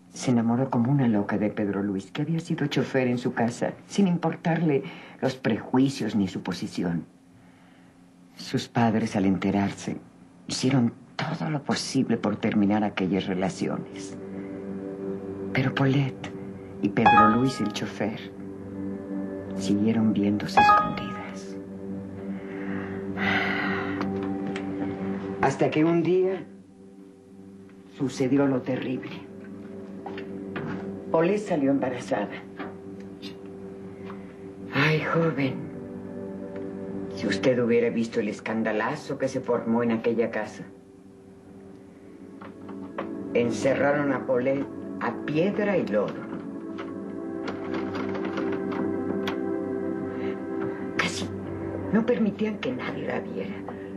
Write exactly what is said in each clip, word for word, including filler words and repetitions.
Se enamoró como una loca de Pedro Luis, que había sido chofer en su casa, sin importarle los prejuicios ni su posición. Sus padres, al enterarse, hicieron todo lo posible por terminar aquellas relaciones. Pero Paulette y Pedro Luis, el chofer, siguieron viéndose escondidas. Hasta que un día sucedió lo terrible. Paulette salió embarazada. Ay, joven, si usted hubiera visto el escandalazo que se formó en aquella casa. Encerraron a Paulette a piedra y lodo. Casi no permitían que nadie la viera.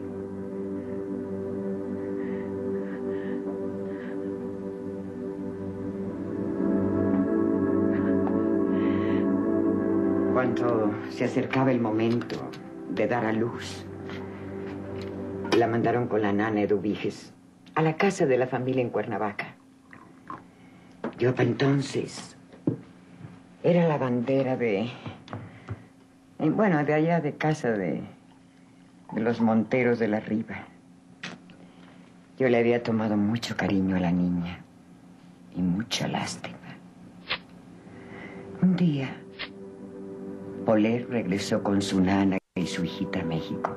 Cuando se acercaba el momento de dar a luz, la mandaron con la nana Eduviges a la casa de la familia en Cuernavaca. Yo para entonces era la bandera de... Bueno, de allá de casa de, de los Monteros de la Riva. Yo le había tomado mucho cariño a la niña y mucha lástima. Un día, Paulette regresó con su nana y su hijita a México.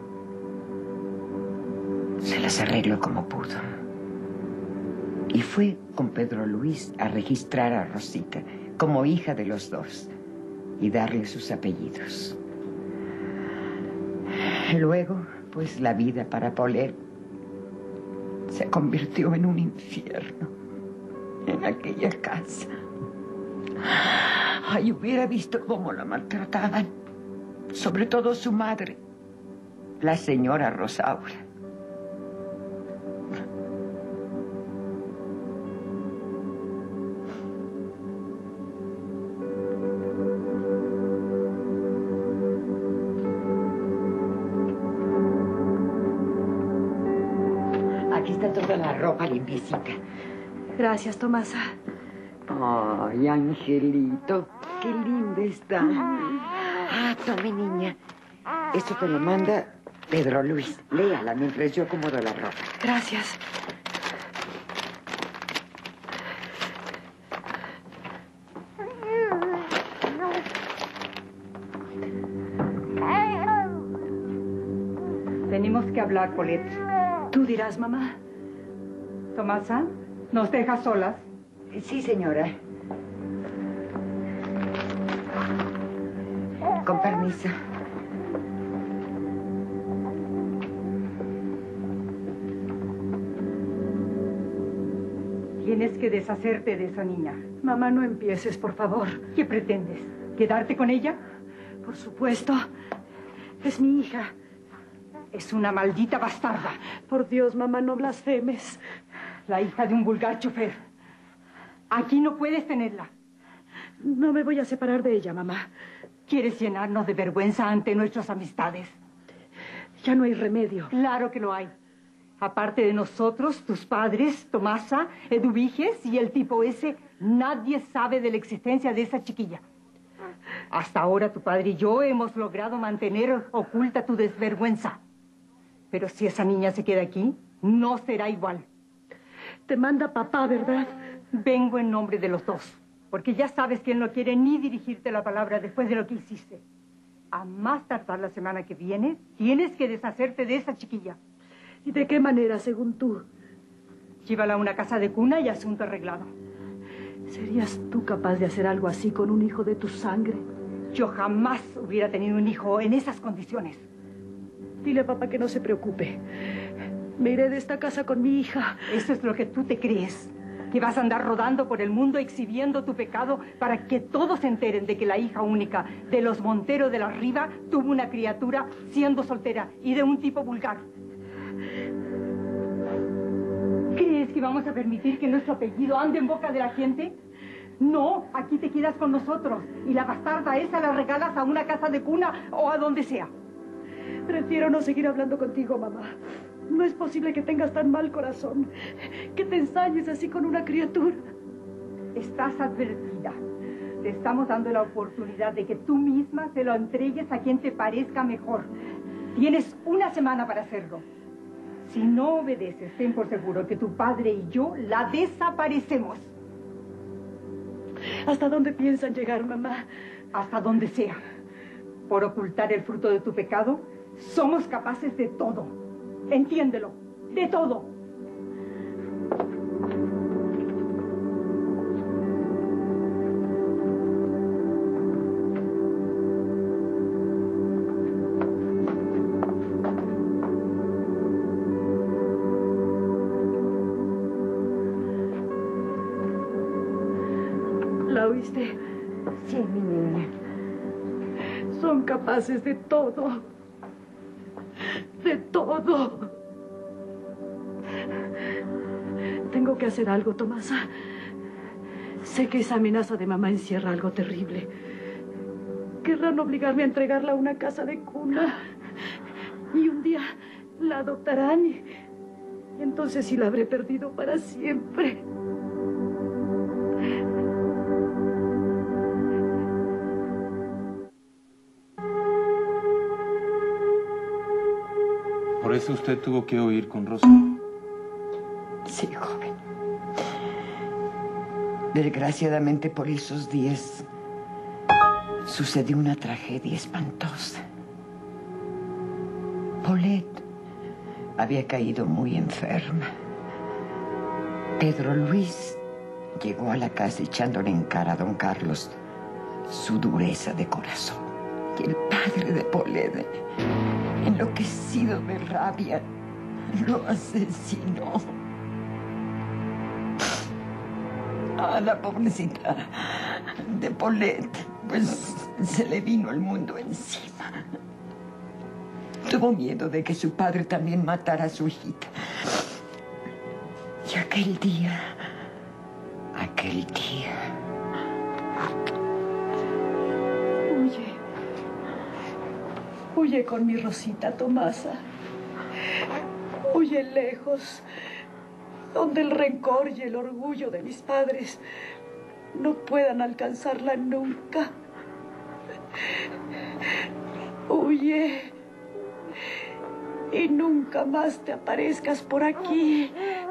Se las arregló como pudo. Y fue con Pedro Luis a registrar a Rosita como hija de los dos y darle sus apellidos. Luego, pues la vida para Paulette se convirtió en un infierno en aquella casa. Ay, hubiera visto cómo la maltrataban. Sobre todo su madre, la señora Rosaura. Aquí está toda la ropa limpiecita. Gracias, Tomasa. Ay, Angelito, qué linda está. Ah, tome, niña. Esto te lo manda Pedro Luis. Léala mientras yo acomodo la ropa. Gracias. Tenemos que hablar, Paulette. Tú dirás, mamá. Tomasa, ¿nos dejas solas? Sí, señora. Con permiso. Tienes que deshacerte de esa niña. Mamá, no empieces, por favor. ¿Qué pretendes? ¿Quedarte con ella? Por supuesto. Es mi hija. Es una maldita bastarda. Por Dios, mamá, no blasfemes. La hija de un vulgar chofer. Aquí no puedes tenerla. No me voy a separar de ella, mamá. ¿Quieres llenarnos de vergüenza ante nuestras amistades? Ya no hay remedio. Claro que lo hay. Aparte de nosotros, tus padres, Tomasa, Eduviges y el tipo ese, nadie sabe de la existencia de esa chiquilla. Hasta ahora tu padre y yo hemos logrado mantener oculta tu desvergüenza. Pero si esa niña se queda aquí, no será igual. Te manda papá, ¿verdad? Vengo en nombre de los dos, porque ya sabes que él no quiere ni dirigirte la palabra después de lo que hiciste. A más tardar la semana que viene, tienes que deshacerte de esa chiquilla. ¿Y de qué manera, según tú? Llévala a una casa de cuna y asunto arreglado. ¿Serías tú capaz de hacer algo así con un hijo de tu sangre? Yo jamás hubiera tenido un hijo en esas condiciones. Dile a papá que no se preocupe. Me iré de esta casa con mi hija. Eso es lo que tú te crees. Que vas a andar rodando por el mundo exhibiendo tu pecado para que todos se enteren de que la hija única de los Monteros de la Riva tuvo una criatura siendo soltera y de un tipo vulgar. ¿Crees que vamos a permitir que nuestro apellido ande en boca de la gente? No, aquí te quedas con nosotros y la bastarda esa la regalas a una casa de cuna o a donde sea. Prefiero no seguir hablando contigo, mamá. No es posible que tengas tan mal corazón, que te ensañes así con una criatura. Estás advertida. Te estamos dando la oportunidad de que tú misma se lo entregues a quien te parezca mejor. Tienes una semana para hacerlo. Si no obedeces, ten por seguro que tu padre y yo la desaparecemos. ¿Hasta dónde piensan llegar, mamá? Hasta donde sea. Por ocultar el fruto de tu pecado, somos capaces de todo. Entiéndelo, de todo. ¿La oíste? Sí, mi niña. Son capaces de todo. De todo. Tengo que hacer algo, Tomasa. Sé que esa amenaza de mamá encierra algo terrible. Querrán obligarme a entregarla a una casa de cuna. Y un día la adoptarán. Y, y entonces sí la habré perdido para siempre. ¿Por eso usted tuvo que huir con Rosa? Sí, joven. Desgraciadamente por esos días sucedió una tragedia espantosa. Paulette había caído muy enferma. Pedro Luis llegó a la casa echándole en cara a don Carlos su dureza de corazón. Y el padre de Paulette, enloquecido de rabia, lo asesinó. A la pobrecita de Paulette, pues se le vino el mundo encima. Tuvo miedo de que su padre también matara a su hijita. Y aquel día, aquel día... Huye. Huye con mi Rosita, Tomasa. Huye lejos, donde el rencor y el orgullo de mis padres no puedan alcanzarla nunca. Huye y nunca más te aparezcas por aquí.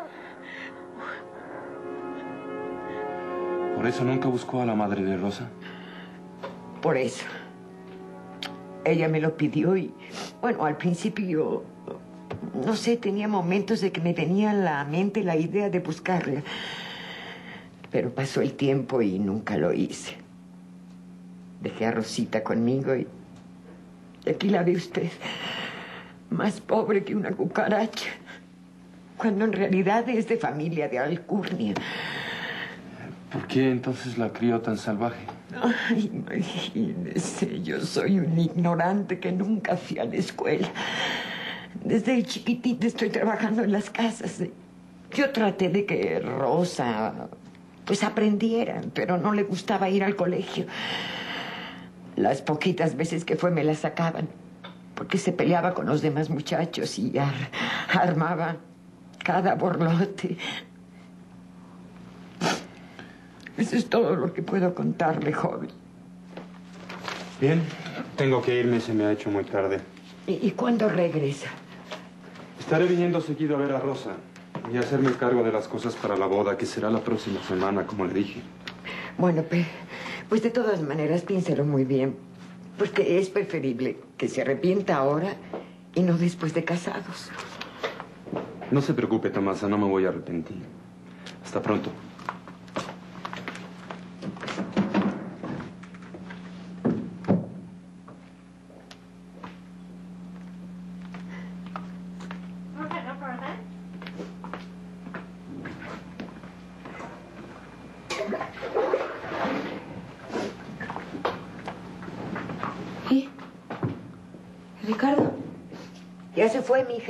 ¿Por eso nunca buscó a la madre de Rosa? Por eso. Ella me lo pidió y, bueno, al principio, no sé, tenía momentos de que me venía a la mente la idea de buscarla. Pero pasó el tiempo y nunca lo hice. Dejé a Rosita conmigo y, y aquí la ve usted, más pobre que una cucaracha, cuando en realidad es de familia de alcurnia. ¿Por qué entonces la crió tan salvaje? Ay, imagínese, yo soy un ignorante que nunca fui a la escuela. Desde chiquitita estoy trabajando en las casas. Yo traté de que Rosa, pues, aprendiera, pero no le gustaba ir al colegio. Las poquitas veces que fue me la sacaban, porque se peleaba con los demás muchachos y ar armaba cada borlote. Eso es todo lo que puedo contarle, joven. Bien, tengo que irme, se me ha hecho muy tarde. ¿Y, y cuándo regresa? Estaré viniendo seguido a ver a Rosa y a hacerme cargo de las cosas para la boda, que será la próxima semana, como le dije. Bueno, pues, pues de todas maneras, piénselo muy bien, porque es preferible que se arrepienta ahora y no después de casados. No se preocupe, Tomasa, no me voy a arrepentir. Hasta pronto. ¿Y? ¿Ricardo? Ya se fue, mija.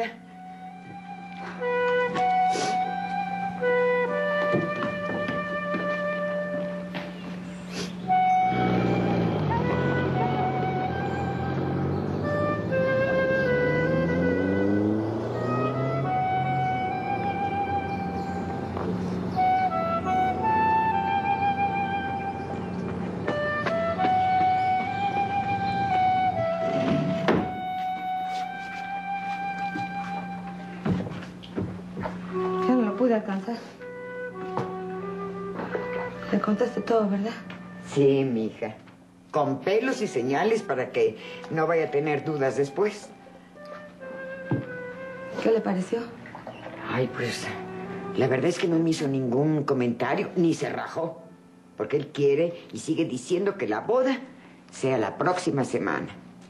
Le contaste todo, ¿verdad? Sí, mija. Con pelos y señales para que no vaya a tener dudas después. ¿Qué le pareció? Ay, pues, la verdad es que no me hizo ningún comentario, ni se rajó. Porque él quiere y sigue diciendo que la boda sea la próxima semana.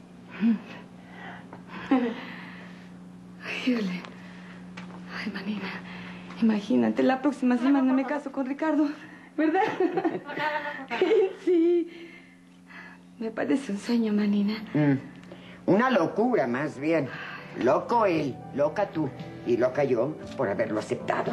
Ay, híjole. Ay, manina, imagínate, la próxima semana me caso con Ricardo, ¿verdad? Sí. Me parece un sueño, manina. Mm. Una locura, más bien. Loco él, loca tú y loca yo por haberlo aceptado.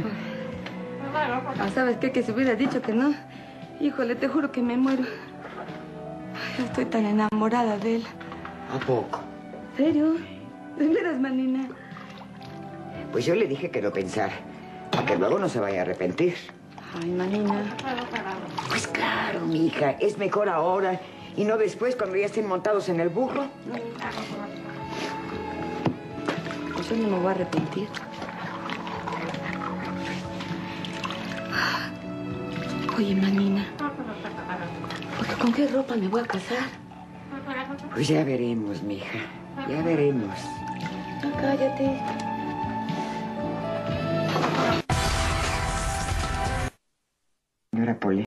Ah, ¿sabes qué? Que si hubiera dicho que no, híjole, te juro que me muero. Ay, estoy tan enamorada de él. ¿A poco? ¿En serio? ¿De veras, manina? Pues yo le dije que lo pensara, para que luego no se vaya a arrepentir. Ay, manina. Pues claro, mija, es mejor ahora y no después cuando ya estén montados en el burro. Pues yo no me voy a arrepentir. Oye, manina, ¿con qué ropa me voy a casar? Pues ya veremos, mija, ya veremos. No, cállate. Señora Poli.